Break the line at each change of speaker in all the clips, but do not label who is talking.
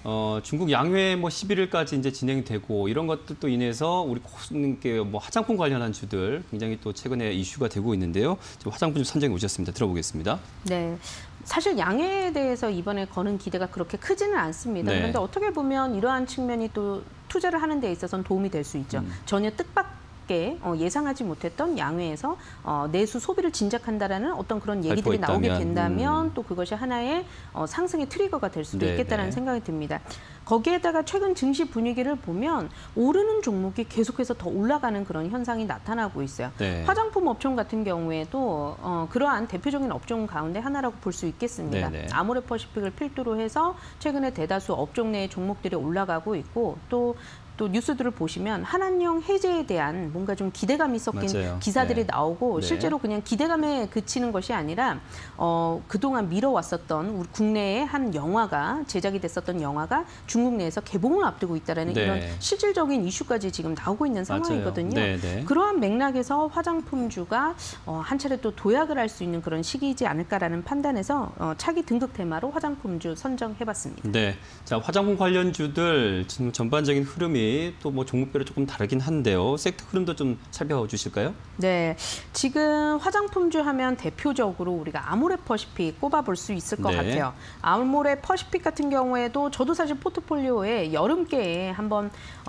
중국 양회 뭐 11일까지 이제 진행되고 이런 것들도 인해서 우리 뭐 화장품 관련한 주들 굉장히 또 최근에 이슈가 되고 있는데요. 지금 화장품 선정해 오셨습니다. 들어보겠습니다.
네. 사실 양해에 대해서 이번에 거는 기대가 그렇게 크지는 않습니다.
네.
그런데 어떻게 보면 이러한 측면이 또 투자를 하는 데 있어서는 도움이 될 수 있죠. 전혀 뜻밖의 예상하지 못했던 양회에서 내수 소비를 진작한다라는 어떤 그런 얘기들이 나오게 된다면 또 그것이 하나의 상승의 트리거가 될 수도 있겠다는 생각이 듭니다. 거기에다가 최근 증시 분위기를 보면 오르는 종목이 계속해서 더 올라가는 그런 현상이 나타나고 있어요.
네.
화장품 업종 같은 경우에도 그러한 대표적인 업종 가운데 하나라고 볼 수 있겠습니다. 아모레퍼시픽을 필두로 해서 최근에 대다수 업종 내 종목들이 올라가고 있고 또 뉴스들을 보시면 한한령 해제에 대한 뭔가 좀 기대감이 섞인 기사들이 나오고 실제로 그냥 기대감에 그치는 것이 아니라 그동안 미뤄왔었던 우리 국내의 한 영화가 제작이 됐었던 영화가 중국 내에서 개봉을 앞두고 있다는 이런 실질적인 이슈까지 지금 나오고 있는 상황이거든요. 그러한 맥락에서 화장품주가 한 차례 또 도약을 할 수 있는 그런 시기이지 않을까라는 판단에서 차기 등극 테마로 화장품주 선정해봤습니다.
네, 자 화장품 관련주들 지금 전반적인 흐름이 또 뭐 종목별로 조금 다르긴 한데요. 섹터 흐름도 좀 살펴주실까요?
네, 지금 화장품주 하면 대표적으로 우리가 아모레퍼시픽 꼽아볼 수 있을 것 같아요. 아모레퍼시픽 같은 경우에도 저도 사실 포트폴리오에 여름께에 한번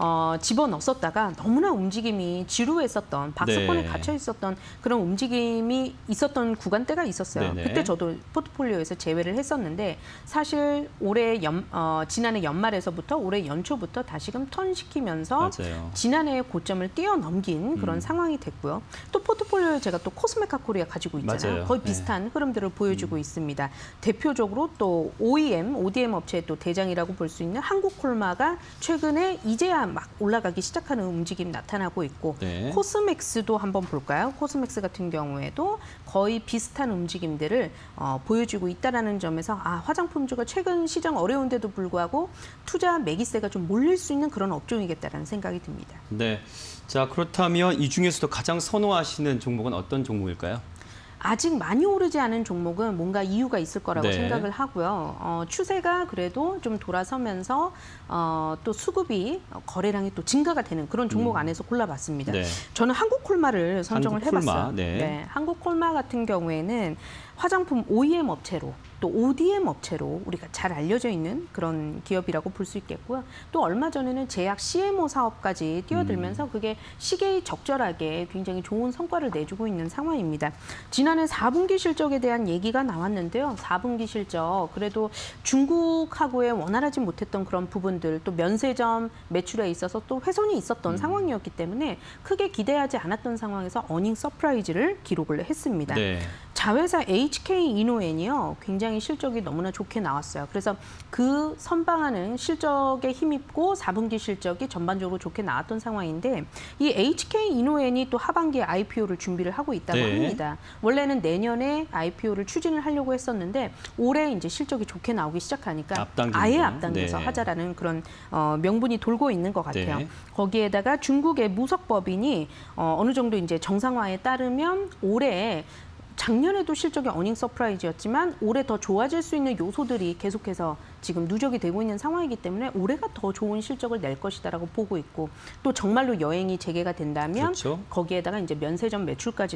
집어넣었다가 너무나 움직임이 지루했었던 박스권에 갇혀 있었던 그런 움직임이 있었던 구간대가 있었어요. 그때 저도 포트폴리오에서 제외를 했었는데 사실 지난해 연말에서부터 올해 연초부터 다시금 턴시키면서 지난해의 고점을 뛰어넘긴 그런 상황이 됐고요. 또 포트폴리오에 제가 또 코스메카 코리아 가지고 있잖아요. 거의 비슷한 흐름들을 보여주고 있습니다. 대표적으로 또 ODM 업체의 또 대장이라고 볼 수 있는 한국콜마가 최근에 이제야 막 올라가기 시작하는 움직임 나타나고 있고 코스맥스도 한번 볼까요? 코스맥스 같은 경우에도 거의 비슷한 움직임들을 보여주고 있다는 점에서 화장품주가 최근 시장 어려운데도 불구하고 투자 매기세가 좀 몰릴 수 있는 그런 업종이겠다라는 생각이 듭니다.
네, 자 그렇다면 이 중에서도 가장 선호하시는 종목은 어떤 종목일까요?
아직 많이 오르지 않은 종목은 뭔가 이유가 있을 거라고 생각을 하고요. 추세가 그래도 좀 돌아서면서 또 수급이 거래량이 또 증가가 되는 그런 종목 안에서 골라봤습니다. 저는 한국콜마를 선정을 해봤어요. 한국콜마 같은 경우에는 화장품 OEM 업체로 또 ODM 업체로 우리가 잘 알려져 있는 그런 기업이라고 볼 수 있겠고요. 또 얼마 전에는 제약 CMO 사업까지 뛰어들면서 그게 시기에 적절하게 굉장히 좋은 성과를 내주고 있는 상황입니다. 지난해 4분기 실적에 대한 얘기가 나왔는데요. 4분기 실적 그래도 중국하고의 원활하지 못했던 그런 부분들 또 면세점 매출에 있어서 또 훼손이 있었던 상황이었기 때문에 크게 기대하지 않았던 상황에서 어닝 서프라이즈를 기록을 했습니다. 자회사 HK 이노엔이요. 굉장히 실적이 너무나 좋게 나왔어요. 그래서 그 선방하는 실적에 힘입고 4분기 실적이 전반적으로 좋게 나왔던 상황인데 이 HK 이노엔이 또 하반기에 IPO를 준비를 하고 있다고 합니다. 원래는 내년에 IPO를 추진을 하려고 했었는데 올해 이제 실적이 좋게 나오기 시작하니까 아예 앞당겨서 하자라는 그런 명분이 돌고 있는 것 같아요. 거기에다가 중국의 무석법인이 어느 정도 이제 정상화에 따르면 올해 작년에도 실적이 어닝 서프라이즈였지만 올해 더 좋아질 수 있는 요소들이 계속해서 지금 누적이 되고 있는 상황이기 때문에 올해가 더 좋은 실적을 낼 것이다라고 보고 있고 또 정말로 여행이 재개가 된다면 거기에다가 이제 면세점 매출까지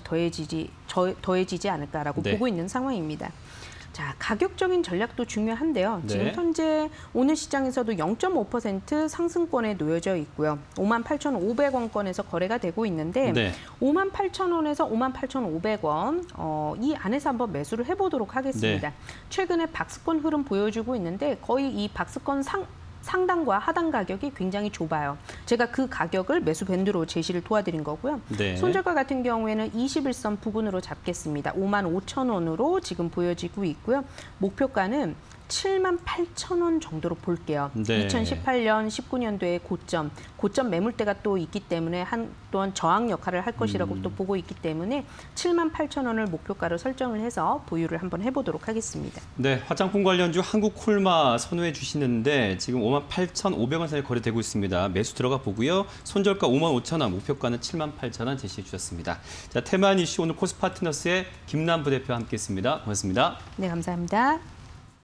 더해지지 않을까라고 보고 있는 상황입니다. 자, 가격적인 전략도 중요한데요. 지금 현재 오늘 시장에서도 0.5% 상승권에 놓여져 있고요. 58,500원권에서 거래가 되고 있는데 58,000원에서 58,500원 이 안에서 한번 매수를 해보도록 하겠습니다. 최근에 박스권 흐름 보여주고 있는데 거의 이 박스권 상단과 하단 가격이 굉장히 좁아요. 제가 그 가격을 매수 밴드로 제시를 도와드린 거고요. 손절가 같은 경우에는 21선 부근으로 잡겠습니다. 55,000원으로 지금 보여지고 있고요. 목표가는 78,000원 정도로 볼게요. 2018년, 19년도의 고점 매물대가 또 있기 때문에 또한 저항 역할을 할 것이라고 또 보고 있기 때문에 78,000원을 목표가로 설정을 해서 보유를 한번 해보도록 하겠습니다.
네, 화장품 관련주 한국콜마 선호해 주시는데 지금 58,500원 사이 거래되고 있습니다. 매수 들어가 보고요. 손절가 55,000원, 목표가는 78,000원 제시해 주셨습니다. 자, 테만 이슈 오늘 코스파트너스의 김남부 대표와 함께했습니다. 고맙습니다.
네, 감사합니다.